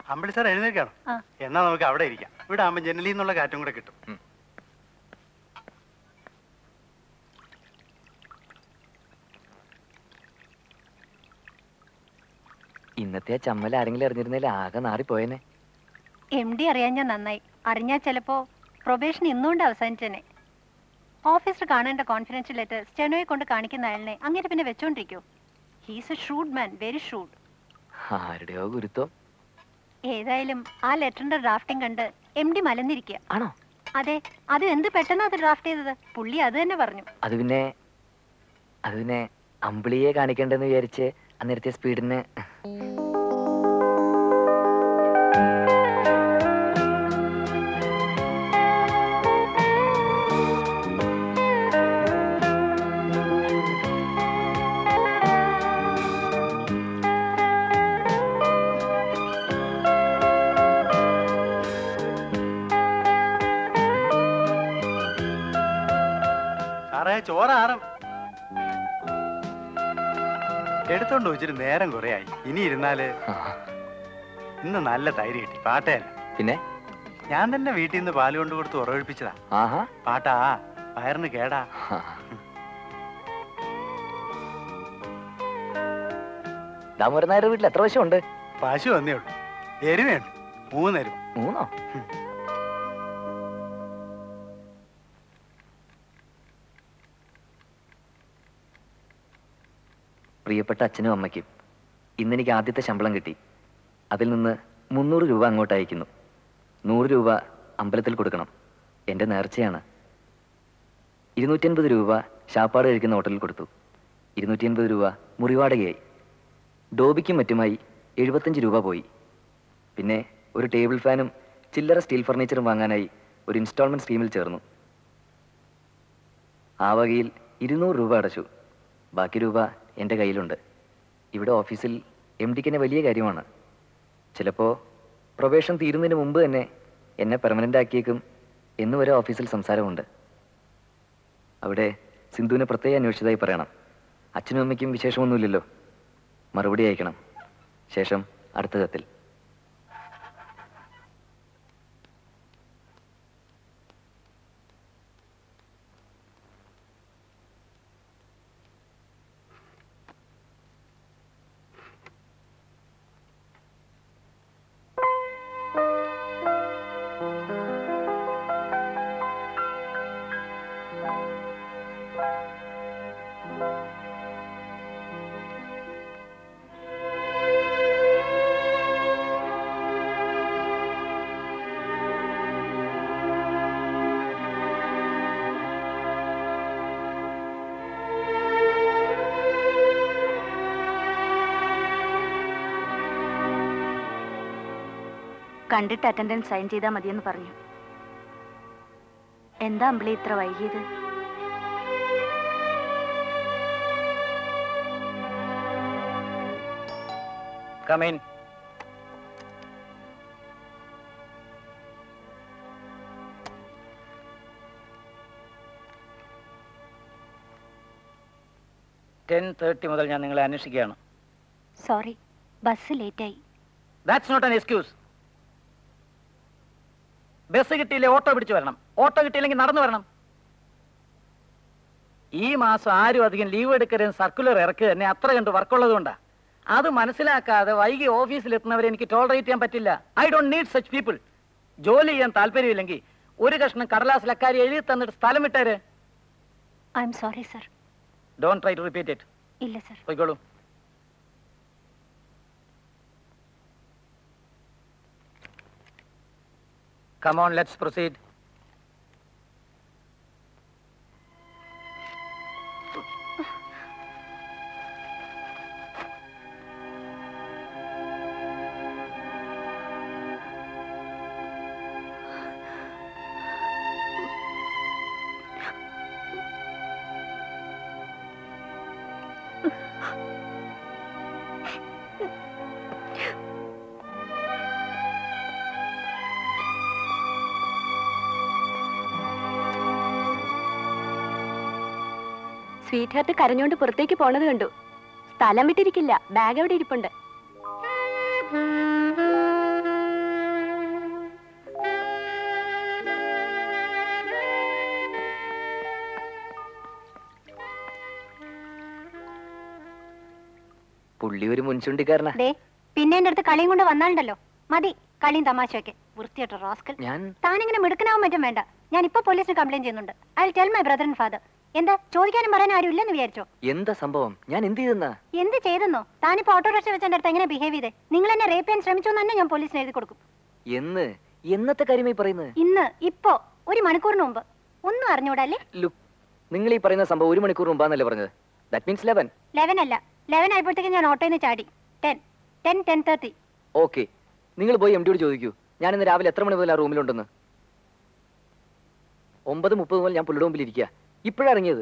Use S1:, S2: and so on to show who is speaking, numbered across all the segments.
S1: അമ്പിളി sir എഴുന്നേൽക്കാണോ? എന്നാ നമുക്ക് അവിടെ ഇരിക്കാം. ഇവിടെ ആകുമ്പോൾ ജനലിൽ നിന്നുള്ള കാറ്റും കൂടെ കിട്ടും.
S2: ഇന്നത്തെ ചമ്മൽ ആരെങ്കിലും അറിഞ്ഞിരുന്നേൽ ആകെ നാറിപ്പോയനെ.
S3: MD അറിയാൻ ഞാൻ നന്നായി. അറിഞ്ഞാൽ ചിലപ്പോ പ്രൊബേഷൻ ഇന്നുകൊണ്ട് അവസാനിച്ചേനെ. ഓഫീസർ കാണേണ്ട കോൺഫിഡൻഷ്യൽ ലെറ്റർ സ്റ്റെനോയെ കൊണ്ട് കാണിക്കുന്ന അയാളിനെ അങ്ങനെ പിന്നെ വെച്ചോണ്ടിരിക്കോ? He's a shrewd man, very shrewd.
S2: ആരുടെയോ ഗുരുത്വം.
S3: ഏതായാലും ആ ലെറ്ററിന്റെ ഡ്രാഫ്റ്റിംഗ് കണ്ട് MD മലന്നിരിക്കുക.
S2: ആണോ?
S3: അതെ, അത് എന്ത് പെട്ടെന്ന് അത് ഡ്രാഫ്റ്റ് ചെയ്തത്. പുള്ളി അത് തന്നെ പറഞ്ഞു.
S2: അത് പിന്നെ അമ്പിളിയെ കാണിക്കണ്ടെന്ന് വിചാരിച്ച് അന്നേരത്തെ സ്പീഡിന്
S1: ചോറാറും എടുത്തോണ്ട് വെച്ചിട്ട് നേരം കുറെ ആയി. ഇനി ഇരുന്നാല് ഇന്ന് നല്ല തൈര് കിട്ടി. പാട്ടയല്ല,
S2: പിന്നെ
S1: ഞാൻ തന്നെ വീട്ടിൽ നിന്ന് പാല് കൊണ്ട് കൊടുത്ത് ഉറവിപ്പിച്ചതാ. പാട്ടാ വയറിന് കേടാ.
S2: ദാമോദരനായരുടെ വീട്ടിൽ എത്ര പശുണ്ട്?
S1: പശു വന്നേ ഉള്ളൂ. എരുമയുണ്ട്, 3 എരുമ.
S2: 3? പ്രിയപ്പെട്ട അച്ഛനും അമ്മയ്ക്കും ഇന്നെനിക്ക് ആദ്യത്തെ ശമ്പളം കിട്ടി. അതിൽ നിന്ന് 300 രൂപ അങ്ങോട്ട് അയക്കുന്നു. 100 രൂപ അമ്പലത്തിൽ കൊടുക്കണം, എൻ്റെ നേർച്ചയാണ്. 250 രൂപ ശാപ്പാട് കഴിക്കുന്ന ഹോട്ടലിൽ കൊടുത്തു. 280 രൂപ മുറിവാടകയായി. ഡോബിക്കും മറ്റുമായി 75 രൂപ പോയി. പിന്നെ ഒരു ടേബിൾ ഫാനും ചില്ലറ സ്റ്റീൽ ഫർണിച്ചറും വാങ്ങാനായി ഒരു ഇൻസ്റ്റാൾമെൻറ്റ് സ്കീമിൽ ചേർന്നു. ആ വകയിൽ 200 രൂപ അടച്ചു. ബാക്കി രൂപ എൻ്റെ കയ്യിലുണ്ട്. ഇവിടെ ഓഫീസിൽ MDക്ക് എന്നെ വലിയ കാര്യമാണ്. ചിലപ്പോൾ പ്രൊബേഷൻ തീരുന്നതിന് മുമ്പ് തന്നെ എന്നെ പെർമനൻ്റ് ആക്കിയേക്കും എന്ന് വരെ ഓഫീസിൽ സംസാരമുണ്ട്. അവിടെ സിന്ധുവിനെ പ്രത്യേകം അന്വേഷിച്ചതായി പറയണം. അച്ഛനും അമ്മയ്ക്കും വിശേഷമൊന്നുമില്ലല്ലോ. മറുപടി അയക്കണം. ശേഷം അടുത്ത കത്തിൽ.
S3: കണ്ടിട്ട് അറ്റൻഡൻസ് സൈൻ ചെയ്താൽ മതിയെന്ന് പറഞ്ഞു. എന്താ അമ്പിളി ഇത്ര വൈകിയത്?
S2: Come in.
S4: മുതൽ ഞാൻ നിങ്ങളെ അന്വേഷിക്കുകയാണ്.
S3: സോറി, ബസ് ലേറ്റായി.
S4: That's not an excuse. Bus കിട്ടിയില്ലേ ഓട്ടോ പിടിച്ചു വരണം. ഓട്ടോ കിട്ടിയില്ലെങ്കിൽ നടന്നു വരണം. ഈ മാസം ആരും അധികം ലീവ് എടുക്കരുതെന്ന് സർക്കുലർ ഇറക്കുക തന്നെ അത്ര കണ്ട് വർക്കുള്ളത് കൊണ്ടാണ്. അത് മനസ്സിലാക്കാതെ വൈകി ഓഫീസിലെത്തുന്നവരെ എനിക്ക് ടോളറേറ്റ് ചെയ്യാൻ പറ്റില്ല. I don't need such people. ജോലി ചെയ്യാൻ താല്പര്യമില്ലെങ്കിൽ ഒരു കഷ്ണം കടലാസ് ലക്കാരി എഴുതി തന്നിട്ട് സ്ഥലം വിട്ടേര്.
S3: I'm sorry sir.
S4: Don't try to repeat it.
S3: ഇല്ല സർ.
S4: പോയിക്കോളൂ. Come on, let's proceed.
S3: Sweetheart കരഞ്ഞോണ്ട് പുറത്തേക്ക് പോണത് കണ്ടു. സ്ഥലം വിട്ടിരിക്കില്ല, ബാഗ് അവിടെ ഇരിപ്പുണ്ട്.
S2: പുള്ളി ഒരു മുൻചുണ്ടിക്കാരനാ.
S3: പിന്നെ എന്റെ അടുത്ത് കളിയും കൊണ്ട് വന്നാലുണ്ടല്ലോ, മതി കളിയും തമാശയൊക്കെ. വൃത്തിയായിട്ട് റാസ്കൽ. താനിങ്ങനെ മിടുക്കനാവാൻ പറ്റും വേണ്ട. ഞാൻ ഇപ്പൊ പോലീസിന് കംപ്ലൈന്റ് ചെയ്യുന്നുണ്ട്. I tell my brother and father. എന്താ ചോദിക്കാനും പറയാൻ ആരും ഇല്ലെന്ന് വിചാരിച്ചോ?
S2: എന്താ സംഭവം? ഞാൻ എന്ത് ചെയ്തെന്നാ?
S3: എന്ത് ചെയ്തെന്നോ? താനിപ്പോ ഓട്ടോറിക്ഷ വെച്ച് എന്റെ അടുത്ത് എങ്ങനെ ബിഹേവ് ചെയ്തേ? നിങ്ങൾ എന്നെ റേപ്പ് ചെയ്യാൻ ശ്രമിച്ചു എന്ന് തന്നെ ഞാൻ പോലീസിന് എഴുതി കൊടുക്കും.
S2: എന്നത്തെ കാര്യമായി പറയുന്നത്?
S3: ഇന്ന്, ഇപ്പോ, ഒരു മണിക്കൂറിന് മുമ്പ്. ഒന്നും അറിഞ്ഞൂടല്ലേ?
S2: നിങ്ങൾ ഈ പറയുന്ന സംഭവം 1 മണിക്കൂർ മുമ്പാന്നല്ലേ പറഞ്ഞത്? That means 11.
S3: 11 അല്ല, 11 ആയപ്പോഴത്തേക്കും ഞാൻ ഓട്ടോയിൽ നിന്ന് ചാടി. 10:30.
S2: ഓക്കെ, നിങ്ങൾ പോയി MD യോട് ചോദിക്കൂ ഞാൻ ഇന്ന് രാവിലെ എത്ര മണി മുതൽ ആ റൂമിലുണ്ടെന്ന്. 9:30 മുതൽ ഞാൻ പുള്ളിയുടെ മുമ്പിൽ ഇരിക്കുക. ഇപ്പോഴാണ് ഇറങ്ങിയത്.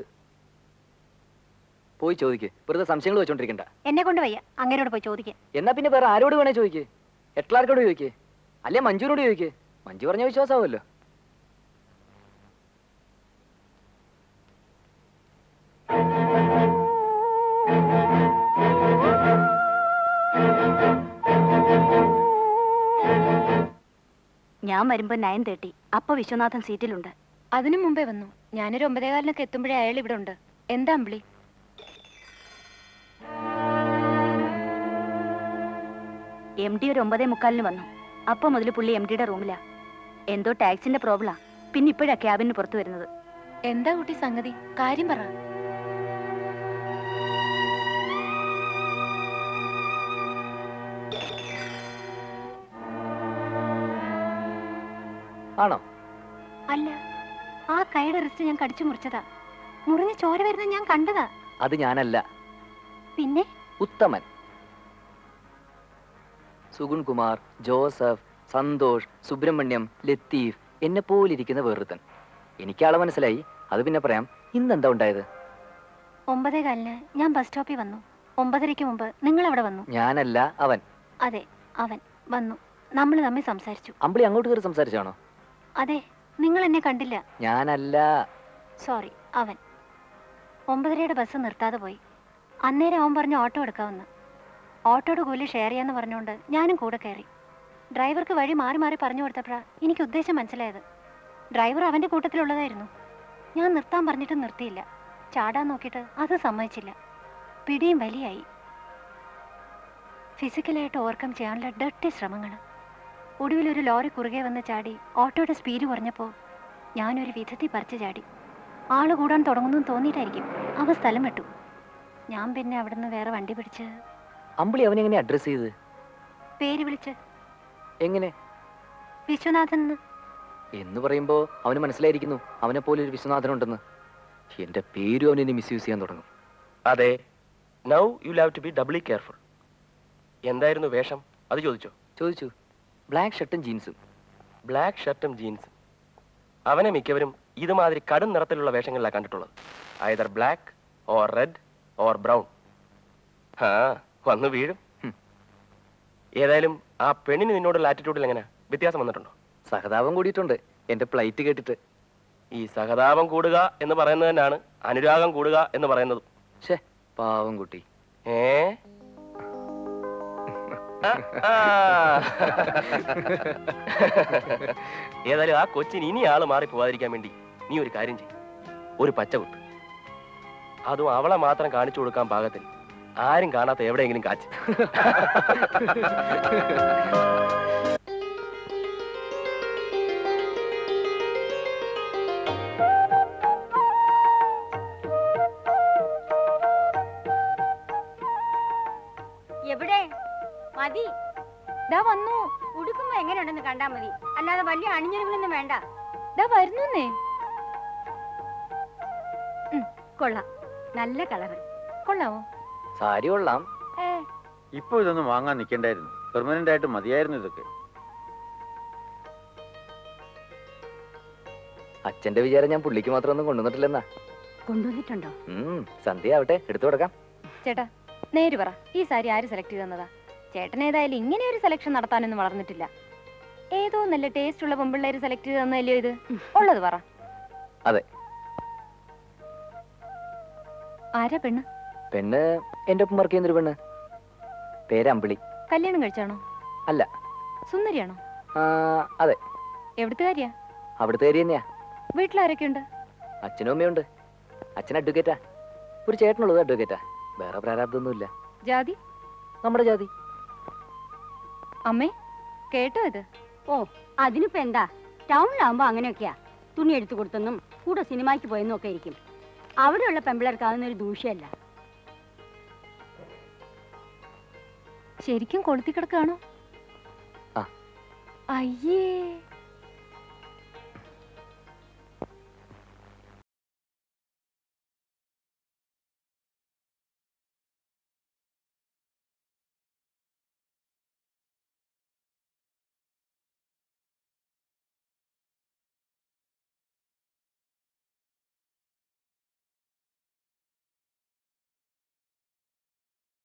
S2: പോയി ചോദിക്ക്, വെറുതെ സംശയങ്ങൾ വെച്ചോണ്ടിരിക്കണ്ട.
S3: എന്നെ കൊണ്ട് വയ്യ അങ്ങനോട് പോയി ചോദിക്കേ.
S2: എന്നാ പിന്നെ വേറെ ആരോട് വേണേ ചോദിക്കേ? എട്ലാർക്കോട് ചോദിക്കേ, അല്ലെ മഞ്ജുവിനോട് ചോദിക്കേ. മഞ്ജു പറഞ്ഞ വിശ്വാസമാവല്ലോ.
S3: ഞാൻ വരുമ്പോ 9:30. അപ്പൊ വിശ്വനാഥൻ സീറ്റിലുണ്ട്. അതിനു മുമ്പേ വന്നു. ഞാനൊരു 9:15 എത്തുമ്പോഴേ അയാൾ ഇവിടെ ഉണ്ട്. എന്താ അമ്പിളി? MD ഒരു 9:45 വന്നു. അപ്പൊ മുതൽ പുള്ളി MDയുടെ റൂമിലാ. എന്തോ ടാക്സിന്റെ പ്രോബ്ലാ. പിന്നെ ഇപ്പോഴാ ക്യാബിന് പുറത്തു വരുന്നത്. എന്താ കുട്ടി സംഗതി? കാര്യം പറ.
S2: ആണോ?
S3: അല്ല, ആ കൈയുടെ റിസ്റ്റ് ഞാൻ കടിച്ചു മുറിച്ചതാ. മുറിഞ്ഞ് ചോര വരുന്നത് ഞാൻ കണ്ടതാ.
S2: അത് ഞാനല്ല.
S3: പിന്നെ?
S2: ഉത്തമൻ, സുഗുൺ കുമാർ, ജോസഫ്, സന്തോഷ്, സുബ്രഹ്മണ്യം, ലത്തീഫ്, എന്നെ പോലിരിക്കുന്ന വേറൊരുത്തൻ. എനിക്കാളെ മനസ്സിലായി. അത് പിന്നെ പറയാം. ഇന്നെന്താ ഉണ്ടായത്?
S3: 9:15 ഞാൻ ബസ് സ്റ്റോപ്പിൽ വന്നു. 9:30 മുമ്പ് നിങ്ങൾ അവിടെ വന്നു.
S2: ഞാനല്ല, അവൻ.
S3: അതെ, അവൻ വന്നു. നമ്മൾ തമ്മിൽ സംസാരിച്ചു.
S2: അമ്പിളി അങ്ങോട്ട് കയറി സംസാരിച്ചാണോ?
S3: അതെ, നിങ്ങൾ എന്നെ കണ്ടില്ല.
S2: ഞാനല്ല.
S3: സോറി, അവൻ. 9:30 ബസ് നിർത്താതെ പോയി. അന്നേരം അവൻ പറഞ്ഞു ഓട്ടോ എടുക്കാമെന്ന്. ഓട്ടോയുടെ കൂലി ഷെയർ ചെയ്യാന്ന് പറഞ്ഞുകൊണ്ട് ഞാനും കൂടെ കയറി. ഡ്രൈവർക്ക് വഴി മാറി മാറി പറഞ്ഞു കൊടുത്തപ്പോഴാണ് എനിക്ക് ഉദ്ദേശം മനസ്സിലായത്. ഡ്രൈവർ അവൻ്റെ കൂട്ടത്തിലുള്ളതായിരുന്നു. ഞാൻ നിർത്താൻ പറഞ്ഞിട്ട് നിർത്തിയില്ല. ചാടാൻ നോക്കിയിട്ട് അത് സമ്മതിച്ചില്ല. പിടിയും വലിയായി. ഫിസിക്കലായിട്ട് ഓവർകം ചെയ്യാനുള്ള ഡർട്ടി ശ്രമങ്ങൾ. ഒടുവിൽ ഒരു ലോറി കുറുകെ വന്ന് ചാടി ഓട്ടോയുടെ സ്പീഡ് കുറഞ്ഞപ്പോൾ ഞാനൊരു വിധത്തിൽ പറിച്ചു ചാടി. ആള് കൂടാൻ തുടങ്ങുന്നു തോന്നിയിട്ടായിരിക്കും അവ സ്ഥലം വിട്ടു. ഞാൻ പിന്നെ അവിടുന്ന് വേറെ വണ്ടി പിടിച്ച്.
S2: അമ്പിളി അവനെങ്ങനെ അഡ്രസ് ചെയ്ത്?
S3: പേര് വിളിച്ച്.
S2: എങ്ങനെ?
S3: വിശ്വനാഥൻ
S2: എന്ന് പറയുമ്പോ അവന് മനസ്സിലായിരിക്കുന്നു അവനെ പോലെ ഒരു വിശ്വനാഥനുണ്ടെന്ന്. എന്റെ പേരും അവനെ മിസ്യൂസ് ചെയ്യാൻ തുടങ്ങും.
S5: അതെ, now you have to be doubly careful. എന്തായിരുന്നു വേഷം? അത് ചോദിച്ചു.
S2: ബ്ലാക്ക് ഷർട്ടും ജീൻസും.
S5: ബ്ലാക്ക് ഷർട്ടും ജീൻസും. അവനെ മിക്കവരും ഇതുമാതിരി കടും നിറത്തിലുള്ള വേഷങ്ങളിലാണ് കണ്ടിട്ടുള്ളത്. Either black or red or brown. ആ, വന്നു വീഴും. ഏതായാലും ആ പെണ്ണിന് നിന്നോടുള്ള ആറ്റിറ്റ്യൂഡിൽ എങ്ങനെ വ്യത്യാസം വന്നിട്ടുണ്ടോ?
S2: സഹതാപം കൂടിയിട്ടുണ്ട് എന്റെ പ്ലൈറ്റ് കേട്ടിട്ട്.
S5: ഈ സഹതാപം കൂടുക എന്ന് പറയുന്നത് തന്നെയാണ് അനുരാഗം കൂടുക എന്ന് പറയുന്നത്.
S2: ശേ, പാവം കുട്ടി.
S5: ഏതായാലും ആ കൊച്ചിന് ഇനി ആള് മാറി പോവാതിരിക്കാൻ വേണ്ടി നീ ഒരു കാര്യം ചെയ്യും. ഒരു പച്ച കുത്ത്. അതും അവളെ മാത്രം കാണിച്ചു കൊടുക്കാൻ പാകത്തിൽ ആരും കാണാത്ത എവിടെയെങ്കിലും കാച്ച്.
S3: എവിടെ മതി? ദാ വന്നു. ഉടുക്കുമ്പോ എങ്ങനെയുണ്ടെന്ന് കണ്ടാ മതി, അല്ലാതെ വലിയ അണിഞ്ഞൊരുങ്ങളൊന്നും വേണ്ട. ദാ വരുന്നേ. കൊള്ളാം, നല്ല കളറ്. കൊള്ളാമോ?
S2: സാരി കൊള്ളാം.
S1: ഇപ്പൊ ഇതൊന്നും വാങ്ങാൻ നിൽക്കണ്ടായിരുന്നു. പെർമനന്റ് ആയിട്ട് മതിയായിരുന്നു ഇതൊക്കെ.
S2: അച്ഛന്റെ വിചാരം ഞാൻ പുള്ളിക്ക് മാത്രം ഒന്നും കൊണ്ടുവന്നിട്ടില്ലെന്നാ.
S3: കൊണ്ടുവന്നിട്ടുണ്ടോ?
S2: സന്ധ്യ ആവട്ടെ, എടുത്തു കൊടുക്കാം.
S3: ചേട്ടാ നേര് പറ, ഈ സാരി ആര് സെലക്ട് ചെയ്തെന്നതാ? ചേട്ടൻ ഏതായാലും ഇങ്ങനെ ഒരു സെലക്ഷൻ നടത്താനൊന്നും വളർന്നിട്ടില്ല. ഏതോ നല്ല ടേസ്റ്റ് ഉള്ള പെമ്പിള്ളേര് സെലക്ട് ചെയ്ത് തന്നല്ലോ ഇത്. ഉള്ളത് പറ.
S2: അതെ.
S3: ആരാ പെണ്ണ്?
S2: പെണ്ണ് എന്റെ ഒപ്പം വർക്ക് ചെയ്യുന്നൊരു പെണ്ണ്. പേര് അമ്പിളി.
S3: കല്യാണം കഴിച്ചാണോ?
S2: അല്ല.
S3: സുന്ദരിയാണോ?
S2: അതെ.
S3: എവിടുത്തെ കാര്യ?
S2: അവിടുത്തെ കാര്യം തന്നെയാ.
S3: വീട്ടിലാരൊക്കെയുണ്ട്?
S2: അച്ഛനും അമ്മയുണ്ട്. അച്ഛൻ അഡ്വക്കേറ്റാ. ഒരു ചേട്ടനുള്ളത് അഡ്വക്കേറ്റാ. വേറെ പ്രാരാബ്ദമൊന്നുമില്ല.
S3: ജാതി?
S2: നമ്മുടെ ജാതി.
S3: അമ്മേ കേട്ടോ ഇത്?
S6: ഓ അതിനിപ്പോ എന്താ, ടൗണിലാവുമ്പോ അങ്ങനെയൊക്കെയാ. തുണി എടുത്തു കൊടുത്തെന്നും കൂടെ സിനിമയ്ക്ക് പോയെന്നും ഒക്കെ ഇരിക്കും. അവിടെയുള്ള പെമ്പിളർക്ക് അതൊന്നൊരു ദൂഷ്യമല്ല.
S3: ശരിക്കും കൊളുത്തി കിടക്കാണോ?
S2: ആ.
S3: അയ്യേ